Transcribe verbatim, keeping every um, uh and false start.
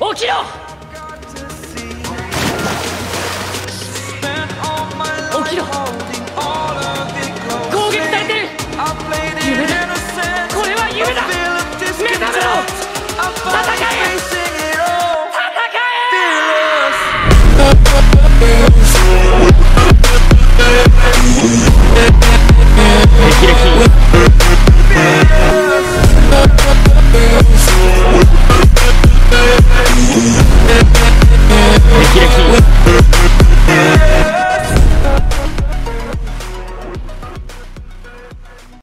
起きろ。起きろ。攻撃されてる。夢だ、これは夢だ。目覚めろ。戦え。